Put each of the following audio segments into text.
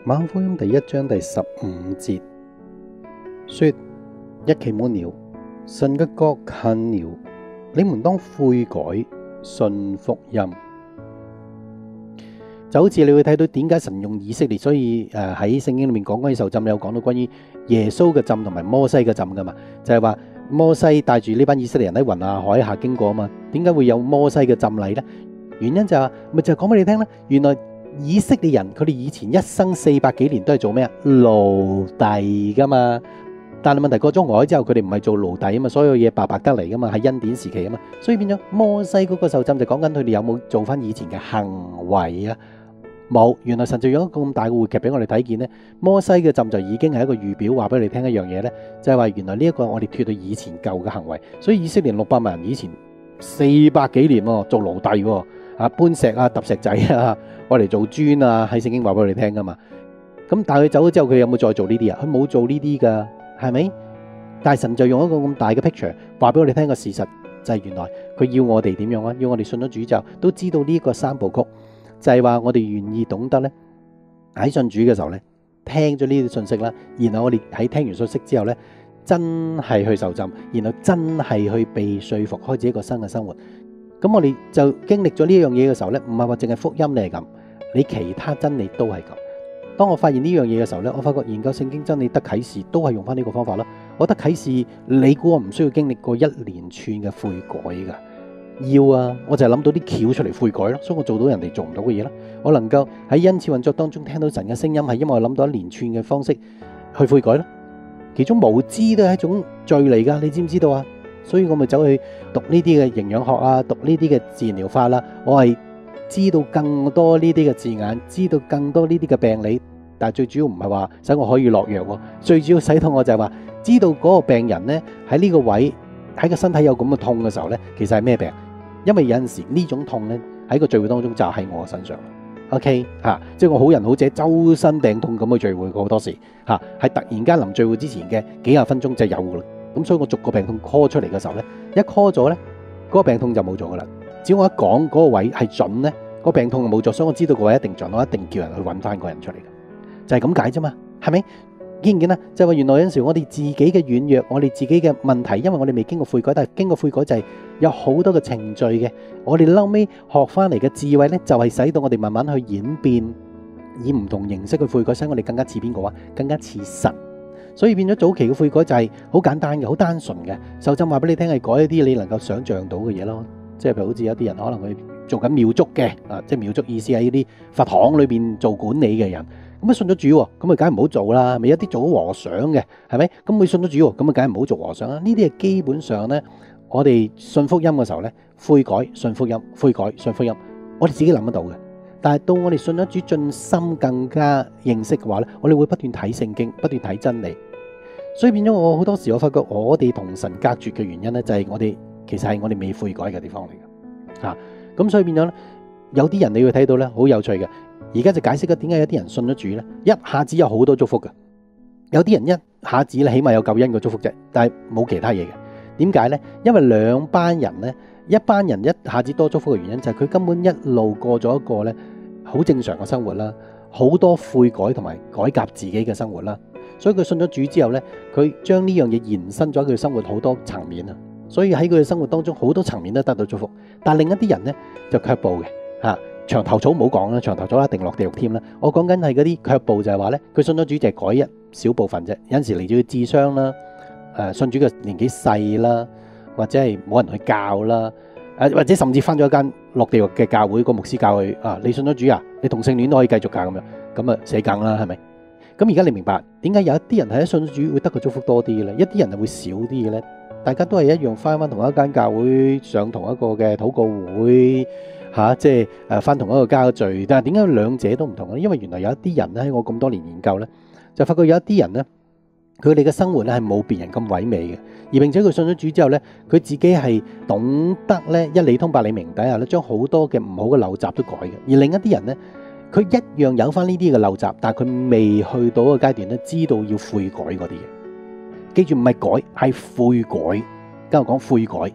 馬可福音第1章第15節說：日期滿了，神嘅國近了，你們當悔改，信福音。就好似你會睇到點解神用以色列，所以喺聖經裏面講關於受浸，有講到關於耶穌嘅浸同埋摩西嘅浸噶嘛，就係話摩西帶住呢班以色列人喺雲下海下經過啊嘛，點解會有摩西嘅浸禮呢？原因就係咪就係講俾你聽呢？原來以色列人佢哋以前一生400幾年都係做咩啊？奴隸噶嘛。但係問題過咗海之後，佢哋唔係做奴隸啊嘛，所有嘢白白得嚟噶嘛，係恩典時期啊嘛，所以變咗摩西嗰個受浸就講緊佢哋有冇做翻以前嘅行為啊？冇。原來神就用一個咁大嘅活劇俾我哋睇見呢，摩西嘅浸就已經係一個預表，話俾你聽一樣嘢呢，就係話原來呢一個我哋脫到以前舊嘅行為，所以以色列600萬人以前400幾年做奴隸喎，搬石啊、揼石仔啊，我嚟做磚啊，喺聖經話俾你聽噶嘛。咁但係佢走咗之後，佢有冇再做呢啲啊？佢冇做呢啲噶，係咪？但係神就用一個咁大嘅 picture 話俾我哋聽個事實，就係原來佢要我哋點樣啊？要我哋信咗主之後都知道呢個3部曲，就係話我哋願意懂得咧喺信主嘅時候咧聽咗呢啲信息啦，然後我哋喺聽完信息之後咧真係去受浸，然後真係去被說服開始一個新嘅生活。咁我哋就經歷咗呢樣嘢嘅時候咧，唔係話淨係福音你係咁，你其他真理都係咁。當我發現呢樣嘢嘅時候咧，我發覺研究聖經真理得啟示都係用翻呢個方法啦。我得啟示，你估我唔需要經歷過一連串嘅悔改噶？要啊，我就係諗到啲橋出嚟悔改咯，所以我做到人哋做唔到嘅嘢啦。我能夠喺恩賜運作當中聽到神嘅聲音，係因為我諗到一連串嘅方式去悔改咯。其中無知都係一種罪嚟噶，你知唔知道啊？所以我咪走去讀呢啲嘅營養學啊，讀呢啲嘅自然療法啦。我係知道更多呢啲嘅字眼，知道更多呢啲嘅病理，但係最主要唔係話使我可以落藥喎，最主要使到我就係話知道嗰個病人呢喺呢個位喺個身體有咁嘅痛嘅時候呢，其實係咩病？因為有陣時呢種痛呢喺個聚會當中就喺我身上。OK 即係我好人好者周身病痛咁去聚會，好多時係突然間臨聚會之前嘅幾廿分鐘就有噶啦。咁所以我逐個病痛 call 出嚟嘅時候呢，一 call 咗呢，嗰個病痛就冇咗噶啦。只要我一講嗰個位係準呢，嗰個病痛就冇咗，所以我知道個位一定準，我一定叫人去揾翻個人出嚟嘅，就係咁解啫嘛，係咪？見唔見啊？就係話原來有陣時我哋自己嘅軟弱，我哋自己嘅問題，因為我哋未經過悔改，但係經過悔改就係有好多嘅程序嘅。我哋後尾學翻嚟嘅智慧呢，就係使到我哋慢慢去演變，以唔同形式去悔改，使我哋更加似邊個啊？更加似神。所以變咗早期嘅悔改就係好簡單嘅，好單純嘅。受浸話俾你聽係改一啲你能夠想像到嘅嘢咯。即係譬如好似有啲人可能佢做緊廟祝嘅，即係廟祝意思喺啲佛堂裏邊做管理嘅人，咁啊信咗主喎，咁啊梗係唔好做啦。咪一啲做咗和尚嘅，係咪？咁佢信咗主喎，咁啊梗係唔好做和尚啦。呢啲係基本上咧，我哋信福音嘅時候咧，悔改信福音，悔改信福音，我哋自己諗得到嘅。但係到我哋信咗主進心更加認識嘅話咧，我哋會不斷睇聖經，不斷睇真理。所以變咗我好多時我發覺我哋同神隔絕嘅原因咧，就係我哋其實係我哋未悔改嘅地方嚟嘅。咁所以變咗咧，有啲人你會睇到咧，好有趣嘅。而家就解釋咗點解有啲人信咗主咧，一下子有好多祝福嘅。有啲人一下子咧，起碼有救恩嘅祝福啫，但係冇其他嘢嘅。點解咧？因為兩班人咧，一班人一下子多祝福嘅原因就係佢根本一路過咗一個咧好正常嘅生活啦，好多悔改同埋改革自己嘅生活啦。所以佢信咗主之後咧，佢將呢樣嘢延伸咗佢嘅生活好多層面啊。所以喺佢嘅生活當中好多層面都得到祝福。但係另一啲人咧就卻步嘅牆頭草唔好講啦，牆頭草一定落地獄添啦。我講緊係嗰啲卻步，就係話咧，佢信咗主就係改一小部分啫。有陣時嚟自佢智商啦，信主嘅年紀細啦，或者係冇人去教啦，或者甚至翻咗一間落地獄嘅教會，個牧師教佢你信咗主啊，你同性戀都可以繼續㗎咁樣，咁啊死梗啦，係咪？咁而家你明白點解有一啲人係一信咗主會得個祝福多啲嘅咧，一啲人係會少啲嘅咧？大家都係一樣翻同一間教會，上同一個嘅禱告會。即係翻同一個家聚，但係點解兩者都唔同咧？因為原來有一啲人咧，喺我咁多年研究咧，就發覺有一啲人咧，佢哋嘅生活咧係冇別人咁萎靡嘅，而並且佢信咗主之後咧，佢自己係懂得咧一理通百理明底下咧，將好多嘅唔好嘅陋習都改嘅。而另一啲人咧，佢一樣有翻呢啲嘅陋習，但係佢未去到個階段咧，知道要悔改嗰啲嘢。記住唔係改，係悔改。跟我講悔改。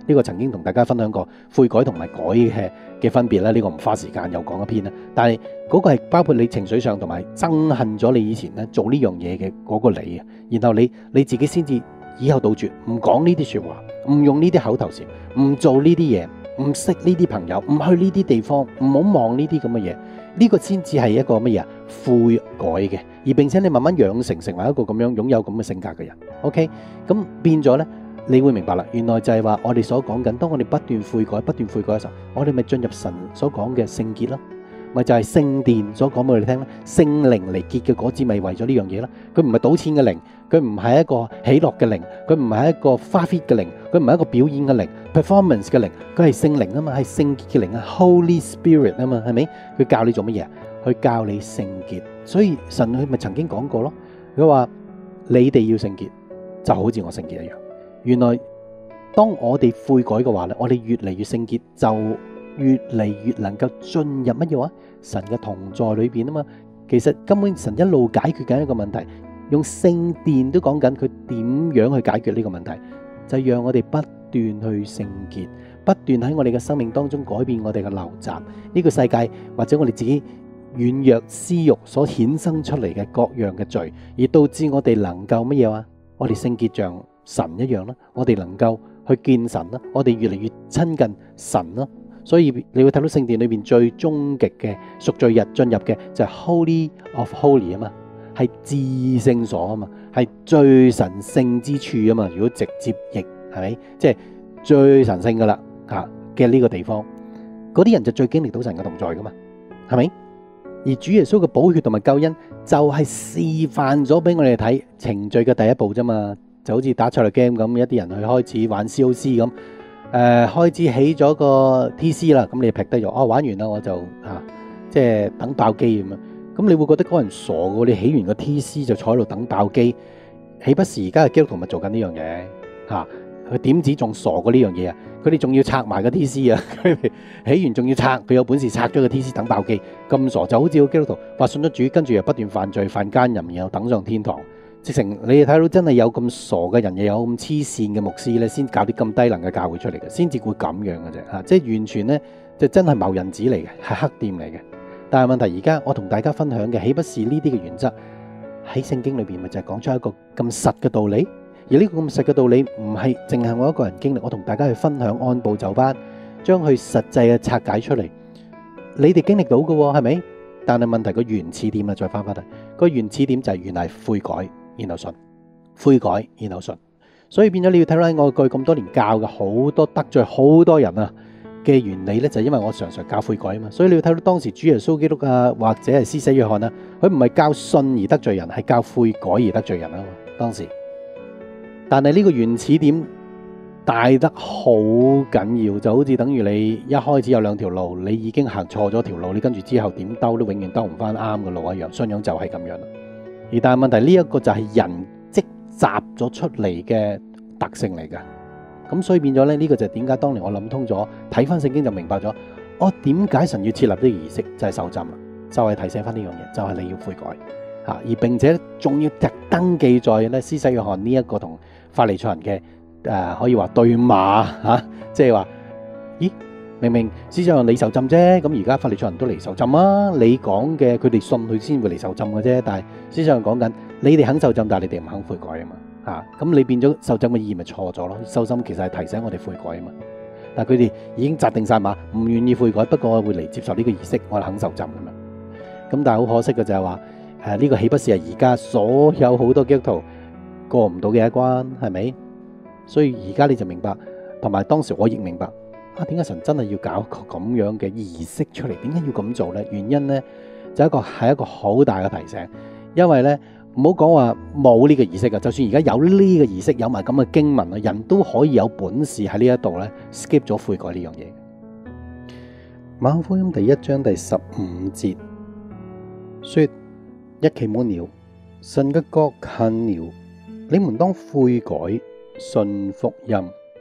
呢個曾經同大家分享過悔改同埋改嘅分別啦。呢個唔花時間又講一篇啦。但係嗰個係包括你情緒上同埋憎恨咗你以前咧做呢樣嘢嘅嗰個你啊。然後你自己先至以後杜絕，唔講呢啲説話，唔用呢啲口頭禪，唔做呢啲嘢，唔識呢啲朋友，唔去呢啲地方，唔好望呢啲咁嘅嘢。呢個先至係一個乜嘢悔改嘅，而並且你慢慢養成為一個咁樣擁有咁嘅性格嘅人。OK， 咁變咗呢，你會明白啦。原來就係話我哋所講緊，當我哋不斷悔改嘅時候，我哋咪進入神所講嘅聖潔咯，咪就係聖殿所講俾我哋聽啦。聖靈嚟結嘅果子咪為咗呢樣嘢啦。佢唔係賭錢嘅靈，佢唔係一個喜樂嘅靈，佢唔係一個花 fit 嘅靈，佢唔係一個表演嘅靈 performance 嘅靈，佢係聖靈啊嘛，係聖潔嘅靈啊 Holy Spirit 啊嘛，係咪？佢教你做乜嘢？佢教你聖潔。所以神佢咪曾經講過咯，佢話你哋要聖潔，就好似我聖潔一樣。原來當我哋悔改嘅話咧，我哋越嚟越聖潔，就越嚟越能夠進入乜嘢話？神嘅同在裏邊啊嘛。其實根本神一路解決緊一個問題，用聖殿都講緊佢點樣去解決呢個問題，就讓我哋不斷去聖潔，不斷喺我哋嘅生命當中改變我哋嘅陋習。呢個世界或者我哋自己軟弱私欲所衍生出嚟嘅各樣嘅罪，而導致我哋能夠乜嘢啊？我哋聖潔像神一樣啦，我哋能夠去見神啦，我哋越嚟越親近神啦。所以你會睇到聖殿裏邊最終極嘅贖罪日進入嘅就係 Holy of Holy 啊嘛，係至聖所啊嘛，係最神聖之處啊嘛。如果直接譯係咪？即係最神聖噶啦吓嘅呢個地方，嗰啲人就最經歷到神嘅同在噶嘛，係咪？而主耶穌嘅寶血同埋救恩就係示範咗俾我哋睇程序嘅第一步啫嘛，就好似打策略 game 咁，一啲人去開始玩 COC 咁。開始起咗個 TC 啦，咁你劈低咗，玩完啦，我就即係等爆機咁樣。咁你會覺得嗰個人傻嘅，你起完個 TC 就坐喺度等爆機，豈不是而家嘅基督徒咪做緊呢樣嘢嚇？佢點止仲傻過呢樣嘢啊？佢哋仲要拆埋個 TC 啊！佢哋起完仲要拆，佢有本事拆咗個 TC 等爆機，咁傻就好似個基督徒話信咗主，跟住又不斷犯罪犯奸淫，然後等上天堂。直情你睇到真係有咁傻嘅人，又有咁黐線嘅牧師咧，先搞啲咁低能嘅教會出嚟嘅，先至會咁樣嘅啫嚇，即係完全咧就真係謀人子嚟嘅，係黑店嚟嘅。但係問題而家我同大家分享嘅，豈不是呢啲嘅原則喺聖經裏邊咪就係講出一個咁實嘅道理？而呢個咁實嘅道理唔係淨係我一個人經歷，我同大家去分享，按部就班，將佢實際嘅拆解出嚟。你哋經歷到嘅喎，係咪？但係問題個原始點啊，再翻返嚟個原始點就係原來悔改。然後信，悔改，然後信，所以變咗你要睇到喺我過去咁多年教嘅好多得罪好多人啊嘅原理咧，就係因為我常常教悔改啊嘛。所以你要睇到當時主耶穌基督啊，或者係施洗約翰啊，佢唔係教信而得罪人，係教悔改而得罪人啊嘛。當時，但係呢個原始點大得好緊要，就好似等於你一開始有兩條路，你已經行錯咗條路，你跟住之後點兜都永遠兜唔翻啱嘅路一樣。信仰就係咁樣啦。而但係問題呢一個就係人積集咗出嚟嘅特性嚟㗎，咁所以變咗咧呢個就係點解當年我諗通咗，睇翻聖經就明白咗，點解神要設立呢個儀式就係受浸啦，就係提醒翻呢樣嘢，就係你要悔改嚇，而並且仲要特登記載咧施洗約翰呢一個同法利賽人嘅可以話對罵嚇，即係話咦？明明施洗約翰你受浸啫，咁而家法利賽人都嚟受浸啊！你講嘅佢哋信佢先會嚟受浸嘅啫，但係施洗約翰講緊你哋肯受浸，但係你哋唔肯悔改啊嘛嚇，咁你變咗受浸嘅意義咪錯咗咯？受浸其實係提醒我哋悔改啊嘛，但係佢哋已經紮定晒馬，唔願意悔改，不過我會嚟接受呢個儀式，我哋肯受浸咁樣。咁但係好可惜嘅就係話呢個豈不是係而家所有好多基督徒過唔到嘅一關係咪？所以而家你就明白，同埋當時我亦明白。點解神真係要搞一個咁樣嘅儀式出嚟？點解要咁做呢？原因呢，就係一個好大嘅提醒，因為呢，唔好講話冇呢個儀式嘅，就算而家有呢個儀式，有埋咁嘅經文啊，人都可以有本事喺呢一度呢 skip 咗悔改呢樣嘢。馬可福音第1章第15節說：日期滿了，神嘅國近了，你們當悔改，信福音。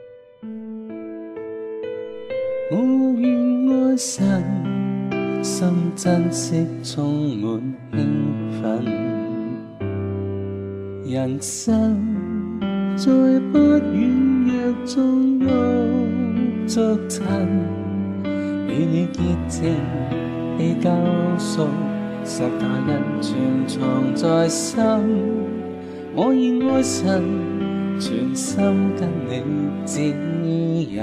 我願愛神，心珍惜充滿興奮，人生在不軟弱中喐， 足親，與你潔淨被救贖，十大恩全藏在心。我已愛神，全心跟你指引。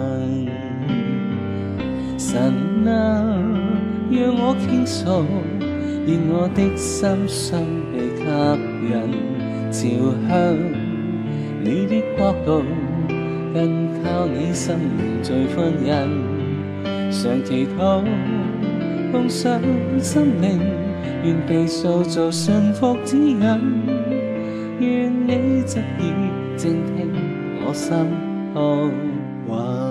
神啊，讓我傾訴，願我的心雙被吸引，朝向你的國度，更靠你心靈最歡欣。常祈禱奉上心靈，願被塑造順服指引，願你側耳靜聽我心呼喚。